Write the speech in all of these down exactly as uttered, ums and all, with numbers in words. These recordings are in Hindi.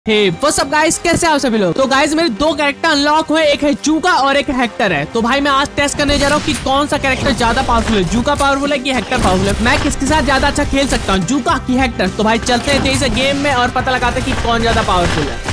हे व्हाट्स अप गाइस, कैसे आप सभी लोग। तो गाइस मेरे दो कैरेक्टर अनलॉक हुए, एक है जूका और एक हेक्टर है। तो भाई मैं आज टेस्ट करने जा रहा हूँ कि कौन सा कैरेक्टर ज्यादा पावरफुल है, जूका पावरफुल है कि हेक्टर पावरफुल है। मैं किसके साथ ज्यादा अच्छा खेल सकता हूँ, जूका की हेक्टर। तो भाई चलते हैं तेजी से गेम में और पता लगाते हैं कि कौन ज्यादा पावरफुल है।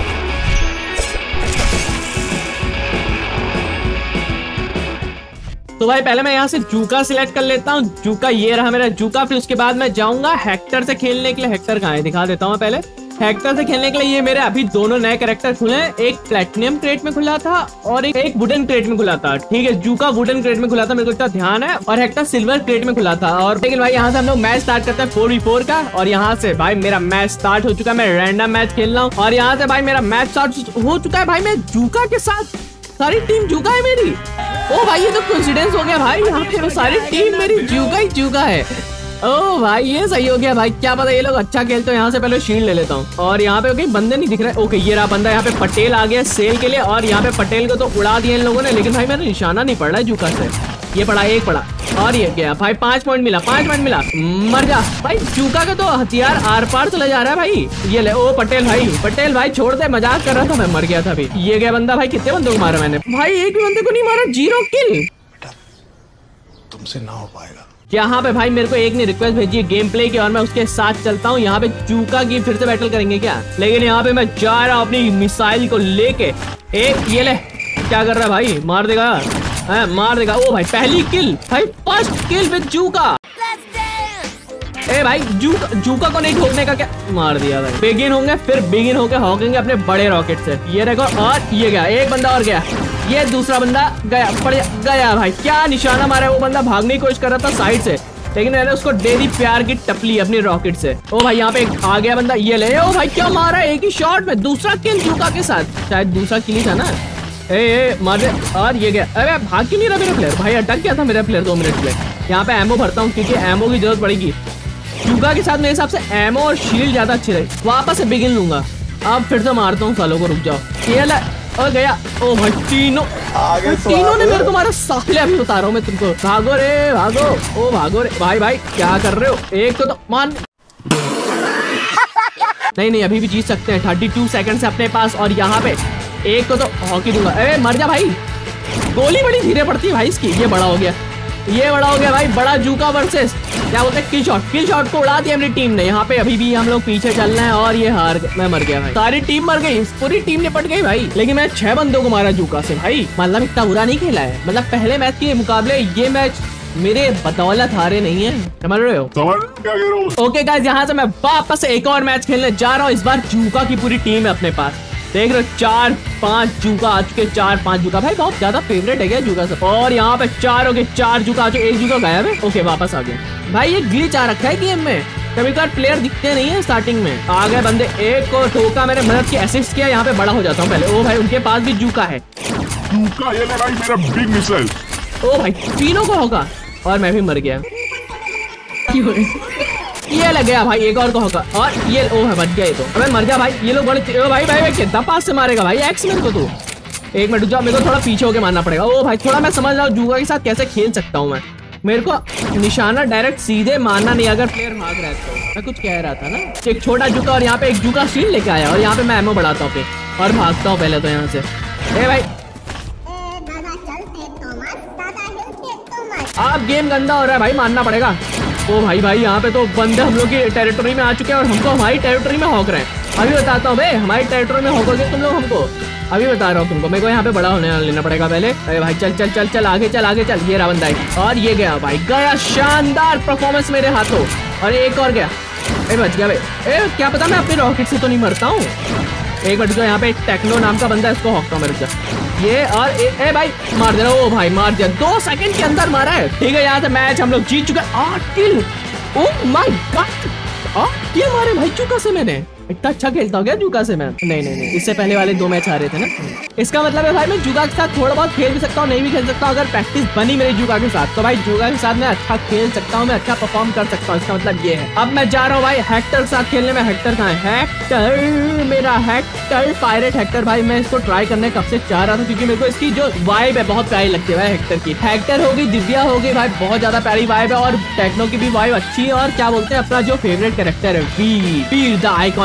तो भाई पहले मैं यहाँ से जूका सिलेक्ट कर लेता हूँ। जूका ये रहा मेरा जूका। फिर उसके बाद मैं जाऊंगा हेक्टर से खेलने के लिए। हेक्टर कहाँ है दिखा देता हूँ पहले। हेक्टर से खेलने के लिए ये मेरे अभी दोनों नए कैरेक्टर खुले हैं। एक प्लेटिनियम क्रेट में खुला था और एक, एक वुडन क्रेट में खुला था। ठीक है, जूका वुडन क्रेट में खुला था, मेरे को इतना ध्यान है, और हेक्टर सिल्वर क्रेट में खुला था। और लेकिन भाई यहाँ से हम लोग मैच स्टार्ट करते हैं फोर वी फोर का। और यहाँ से भाई मेरा मैच स्टार्ट हो चुका है। मैं रैंडम मैच खेल रहा हूँ और यहाँ से भाई मेरा मैच स्टार्ट हो चुका है। भाई मैं जूका के साथ, सारी टीम जूका है मेरी। ओ भाई ये तो कोइंसिडेंस हो गया भाई, यहाँ पे सारी टीम मेरी जूका ही जूका है। ओ भाई ये सही हो गया भाई, क्या पता ये लोग अच्छा खेलते हो। यहाँ से पहले शील्ड ले लेता हूँ। और यहाँ पे कहीं बंदे नहीं दिख रहे। ओके ये रहा बंदा, यहाँ पे पटेल आ गया सेल के लिए। और यहाँ पे पटेल को तो उड़ा दिया इन लोगों ने, लेकिन भाई मेरा निशाना नहीं पड़ रहा है जूका से। ये पड़ा, एक पड़ा और ये गया भाई। पांच पॉइंट मिला, पांच पॉइंट मिला। मर जा भाई, जूका का तो हथियार आर पार चला जा रहा है भाई। ये ले, ओ पटेल भाई, पटेल भाई छोड़ दे, मजाक कर रहा था मैं, मर गया था अभी। ये गया बंदा भाई। कितने बंदों को मारा मैंने भाई, एक भी बंदे को नहीं मारा। जीरो किल, तुमसे ना हो पाएगा। यहाँ पे भाई मेरे को एक ने रिक्वेस्ट भेजी है गेम प्ले की और मैं उसके साथ चलता हूँ। यहाँ पे जूका की फिर से बैटल करेंगे क्या, लेकिन यहाँ पे मैं जा रहा हूँ अपनी मिसाइल को लेके। एक ये ले, क्या कर रहा है भाई, मार देगा है, मार देगा। ओ भाई पहली किल भाई, फर्स्ट किल विद जूका। ए भाई जूका, जूका को नहीं ठोकने का क्या, मार दिया भाई। बिगिन होंगे फिर बिगिन होके हॉकेंगे अपने बड़े रॉकेट से। ये देखो, और ये गया एक बंदा और गया। ये दूसरा बंदा गया, पड़ गया भाई। क्या निशाना मारा है, वो बंदा भागने की कोशिश कर रहा था साइड से, लेकिन मैंने उसको दे दी प्यार की टपली अपनी रॉकेट से। ओ भाई यहाँ पे एक आ गया बंदा, ये ले। ओ भाई क्या मारा है एक ही शॉट में, दूसरा किल जूका के साथ। शायद दूसरा किल ही था ना। ए, ए मार दे। और ये गया। अरे भाग क्यों नहीं रहा मेरा प्लेयर, भाई अटक गया था मेरा प्लेयर दो मिनट में। यहाँ पे एमओ भरता हूँ क्योंकि एमओ की जरूरत पड़ेगी। जूका के साथ मेरे हिसाब से एमओ और शील्ड ज्यादा अच्छी रही। वापस से बिगिन लूंगा, अब फिर से मारता हूँ सालों को। रुक जाओ, ये ले, और गया। ओ भाई तीनों आगे तीनों ने मेरे को मारा। साले अभी बता रहा हूँ मैं तुमको, भागो रे भागो। ओ भागो रे भाई, भाई क्या कर रहे हो। एक को तो मान नहीं नहीं, अभी भी जीत सकते हैं। थर्टी टू सेकंड से अपने पास। और यहाँ पे एक को तो हॉकी दूंगा। अरे मर जा भाई, गोली बड़ी धीरे पड़ती है भाई इसकी। ये बड़ा हो गया, ये बड़ा हो गया भाई। बड़ा जूका वर्सेस क्या बोलते हैं किल शॉट। किल शॉट को उड़ा दिया मेरी टीम ने। यहाँ पे अभी भी हम लोग पीछे चल रहे हैं और ये हार गए। मैं मर गया भाई, सारी टीम मर गई, पूरी टीम निपट गई भाई। लेकिन मैं छह बंदों को मारा जूका से भाई, मतलब इतना बुरा नहीं खेला है। मतलब पहले मैच के मुकाबले ये मैच मेरे बदौलत हारे नहीं है, समझ रहे हो। ओके गाइस, यहाँ से मैं वापस एक और मैच खेलने जा रहा हूँ। इस बार जूका की पूरी टीम है अपने पास। देख रहे हो, चार पांच जूका आ चुके, चार पांच जूका। भाई बहुत ज्यादा फेवरेट है क्या जूका सब। और यहाँ पे चार हो गए, चार जूका आ चुके, एक जूका गायब है। ओके वापस आ गए भाई। ये ग्लिच आ रखा है गेम में, कभी कभार प्लेयर दिखते नहीं है स्टार्टिंग में। आ गए बंदे, एक को ठोका मैंने, मदद की असिस्ट किया। यहाँ पे बड़ा हो जाता हूँ पहले। ओ भाई उनके पास भी जूका है। जूका ये ले भाई मेरा बिग मिसाइल। ओ भाई तीनों को होगा और मैं भी मर गया। ये लग गया भाई, एक और को होगा। और ये ओ है बच गया ये तो। अबे मर जा भाई, ये लोग बड़े। ओ भाई भाई भाई कितना पास से मारेगा भाई एक्स मेरे को। तू एक मिनट जाओ, मेरे को थोड़ा पीछे होके मारना पड़ेगा। ओ भाई थोड़ा मैं समझ रहा हूँ जूका के साथ कैसे खेल सकता हूँ मैं। मेरे को निशाना डायरेक्ट सीधे मारना नहीं, अगर प्लेयर भाग रहा है तो। मैं कुछ कह रहा था ना, एक छोटा जूका और यहाँ पे एक जूका शील्ड लेके आया। और यहाँ पे मैं एमओ बढ़ाता हूँ और भागता हूँ पहले तो यहाँ से। ए भाई आप गेम गंदा हो रहा है भाई, मानना पड़ेगा। ओ भाई भाई यहाँ पे तो बंदे हम लोग की टेरिटरी में आ चुके हैं और हमको हमारी टेरिटरी में हॉक रहे हैं। अभी बताता हूँ भाई, हमारी टेरिटरी में हॉकोगे तुम लोग हमको। अभी बता रहा हूँ तुमको, मेरे को यहाँ पे बड़ा होने लेना पड़ेगा पहले। अरे भाई चल चल चल चल आगे चल आगे चल। ये रहा बंदा है और ये गया भाई, गया। शानदार परफॉर्मेंस मेरे हाथों। और एक और गया, ए बच गया भाई। ए क्या पता मैं अपने रॉकेट से तो नहीं मरता हूँ। एक मिनट को, यहाँ पे टेक्नो नाम का बंदा है, इसको हॉकता हूँ मेरे से। ये और ए, ए भाई मार दे रहा। ओ भाई मार दिया, दो सेकंड के अंदर मारा है। ठीक है, यहाँ से मैच हम लोग जीत चुके हैं। आठ किल, ओह माय गॉड, आठ किल मारे भाई जूका से मैंने। इतना अच्छा खेलता हूँ क्या जूका से मैं। नहीं नहीं नहीं, इससे पहले वाले दो मैच हारे थे ना। इसका मतलब है भाई मैं जूका के साथ थोड़ा बहुत खेल भी सकता हूँ, नहीं भी खेल सकता हूँ। अगर प्रैक्टिस बनी मेरी जूका के साथ तो भाई जूका के साथ मैं अच्छा खेल सकता हूँ, मैं अच्छा परफॉर्म कर सकता हूँ। इसका मतलब ये है। अब मैं जा रहा हूँ भाई हेक्टर के साथ खेलने में। हेक्टर कहाँ है, हेक्टर मेरा हेक्टर, पायरेट हेक्टर। भाई मैं इसको ट्राई करने कब से चाह रहा था, क्योंकि मेरे को इसकी जो वाइब है बहुत प्यारी लगती है भाई हेक्टर की। हेक्टर होगी, दिव्या होगी भाई, बहुत ज्यादा प्यारी वाइब है। और टेक्नो की भी वाइब अच्छी है। और क्या बोलते हैं अपना जो फेवरेट कैरेक्टर है Veer, Veer the iconic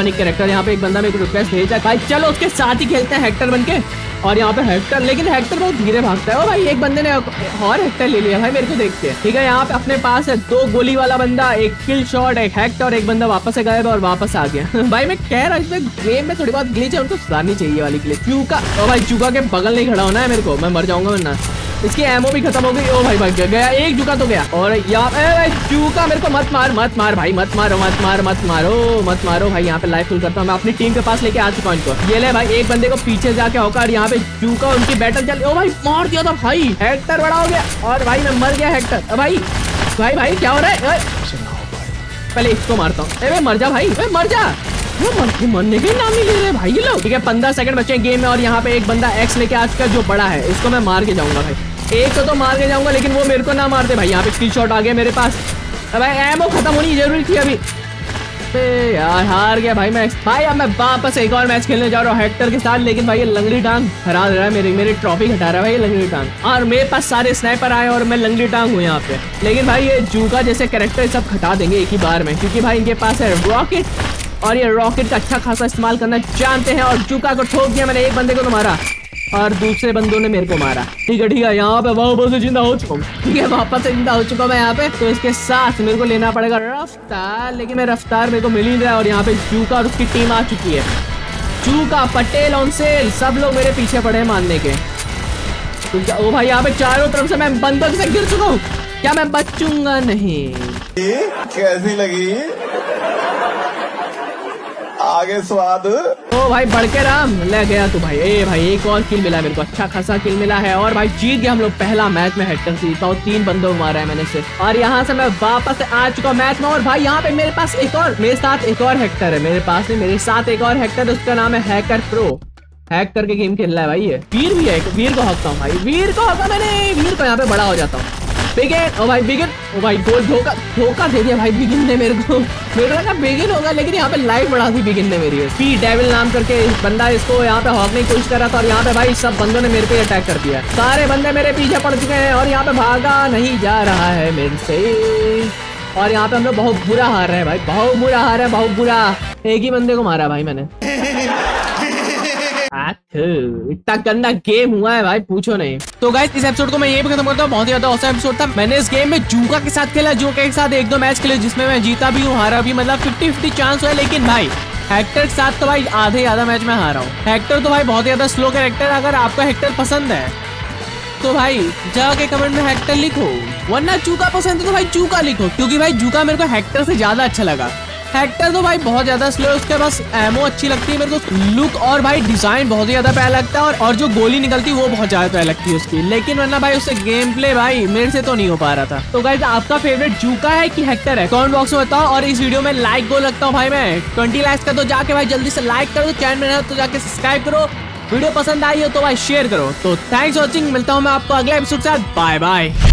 iconic character. यहाँ पे एक बंदा मेरे को रिक्वेस्ट भेजा भाई चलो उसके साथ ही खेलते हैं हेक्टर बनके। और यहाँ पे हेक्टर, लेकिन हेक्टर बहुत धीरे भागता है। ओ भाई एक बंदे ने और हेक्टर ले लिया भाई मेरे को देख के। ठीक है यहाँ पे अपने पास है दो गोली वाला बंदा, एक किल शॉट, एक हेक्टर, और एक बंदा वापस से गायब और वापस आ गया। भाई मैं कह रहा हूँ गेम में थोड़ी बहुत ग्लिच है, उनको सुधारनी चाहिए वाली ग्लिच। चूका, ओ भाई चूका के बगल नहीं खड़ा होना है मेरे को, मैं मर जाऊंगा वरना। इसकी एमओ भी खत्म हो गई। ओ भाई भाई गया एक चूका तो गया। और यहाँ पे चूका मेरे को मत मार मत मार भाई मत मारो मत मार मत मारो मत मारो भाई। यहाँ पे लाइफ फुल करता हूँ मैं अपनी टीम के पास लेके आ चुका हूँ इनको। ये ले भाई एक बंदे को पीछे जाके होकर यहाँ पे चूका उनकी बैटल चल। ओ भाई मार दिया था भाई, हेक्टर बड़ा हो गया और भाई मैं मर गया हेक्टर। भाई भाई भाई क्या हो रहा है, पहले इसको मारता हूँ। अरे मर जा भाई, मर जा, वो मरने के नाम नहीं ले रहे भाई ये लोग। ठीक है पंद्रह सेकंड बचे गेम में और यहाँ पे एक बंदा एक्स लेके आ चुका जो बड़ा है, इसको मैं मार के जाऊंगा भाई। एक तो, तो मार के जाऊंगा लेकिन वो मेरे को ना मारते भाई। यहाँ पे किल शॉट आ गया मेरे पास। भाई एमओ खत्म होनी जरूरी थी अभी। यार हार गया भाई मैं। भाई अब मैं वापस एक और मैच खेलने जा रहा हूँ हेक्टर के साथ, लेकिन भाई ये लंगड़ी टांग हरा दे रहा है मेरी मेरी ट्रॉफी हटा रहा है भाई ये लंगड़ी टांग। और मेरे पास सारे स्नाइपर आए और मैं लंगड़ी टांग हूँ यहाँ पे। लेकिन भाई ये जूका जैसे कैरेक्टर सब हटा देंगे एक ही बार में, क्योंकि भाई इनके पास है रॉकेट और ये रॉकेट का अच्छा खासा इस्तेमाल करना जानते हैं। और जूका को ठोक दिया मैंने, एक बंदे को तो मारा और दूसरे बंदों ने मेरे को मारा। ठीक है ठीक है यहाँ पे वापस से जिंदा हो चुका हूँ। ठीक है वापस से जिंदा हो चुका हूँ मैं यहाँ पे। तो इसके साथ मेरे को लेना पड़ेगा रफ्तार, लेकिन मैं रफ्तार मेरे को मिल ही नहीं रहा है। और यहाँ पे जूका और उसकी टीम आ चुकी है। जूका, पटेल, ऑन सेल, सब लोग मेरे पीछे पड़े हैं मारने के। तो ओ भाई यहाँ पे चारों तरफ से मैं बंदों से गिर चुका हूँ, क्या मैं बचूंगा नहीं? कैसी लगी आगे स्वाद? ओ भाई बढ़ के राम ले गया तू भाई। ए भाई एक और किल मिला मेरे को, अच्छा खासा किल मिला है। और भाई जीत गया हम लोग पहला मैच में हेक्टर से जीता हूँ, तीन बंदों को मारा है मैंने सिर्फ। और यहाँ से मैं वापस आ चुका हूँ मैच में। और भाई यहाँ पे मेरे पास एक और, मेरे साथ एक और हेक्टर है, मेरे पास नहीं मेरे साथ एक और हेक्टर, उसका नाम है हैकर प्रो। हैक करके गेम खेल रहा है भाई ये। वीर भी है, वीर को हकता हूँ भाई, वीर को हका मैंने, वीर को यहाँ पे बड़ा हो जाता हूँ। बिगिन, ओ भाई बिगिन, ओ भाई गोल धोखा धोखा दे दिया भाई बिगिन ने मेरे को। मेरे को लगा बिगिन होगा लेकिन यहाँ पे लाइफ बढ़ा दी बिगिन ने मेरी। पी डेविल नाम करके बंदा इसको यहाँ पे हॉकने की कोशिश कर रहा था और यहाँ पे भाई सब बंदों ने मेरे पे अटैक कर दिया। सारे बंदे मेरे पीछे पड़ चुके हैं और यहाँ पे भागा नहीं जा रहा है मेरे से। और यहाँ पे हम लोग बहुत बुरा हार रहे हैं भाई, बहुत बुरा हार है, बहुत बुरा। एक ही बंदे को मारा भाई मैंने। इतना गंदा गेम हुआ है भाई पूछो नहीं। तो गाइस इस एपिसोड को मैं यही खत्म करता हूँ, बहुत ही ज्यादा औसम एपिसोड था। मैंने इस गेम में जूका के साथ खेला, जूका के साथ एक दो मैच खेले जिसमें मैं जीता भी हूँ हारा भी, मतलब फिफ्टी फिफ्टी चांस हुआ। लेकिन भाई हेक्टर के साथ तो भाई आधे आधा मैच में हारा हूँ। हेक्टर तो भाई बहुत ज्यादा स्लो कैरेक्टर। अगर आपको हेक्टर पसंद है तो भाई जाके कमेंट में हेक्टर लिखो, वरना जूका पसंद है तो भाई जूका लिखो, क्योंकि भाई जूका मेरे को हेक्टर से ज्यादा अच्छा लगा। हेक्टर तो भाई बहुत ज्यादा स्लो है, उसके पास एमओ अच्छी लगती है मेरे को, लुक और भाई डिजाइन बहुत ज्यादा प्यारा लगता है। और, और जो गोली निकलती है वो बहुत ज्यादा प्यारा लगती है उसकी। लेकिन वरना भाई उससे गेम प्ले भाई मेरे से तो नहीं हो पा रहा था। तो गाइस आपका फेवरेट जूका है कि हेक्टर है, कमेंट बॉक्स में बताओ। और इस वीडियो में लाइक गोल लगता हूँ भाई मैं ट्वेंटी लाइक्स का, तो जाके भाई जल्दी से लाइक करो, चैनल में तो जाके सब्सक्राइब करो, वीडियो पसंद आई हो तो भाई शेयर करो। तो थैंक्स फॉर वॉचिंग, मिलता हूँ मैं आपको अगले एपिसोड के साथ, बाय बाय।